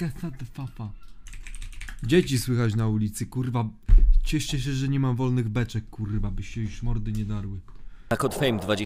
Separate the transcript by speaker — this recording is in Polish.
Speaker 1: fafa. Dzieci słychać na ulicy, kurwa. Cieszcie się, że nie mam wolnych beczek, kurwa, by się już mordy nie darły.
Speaker 2: Na Kod Fame 20.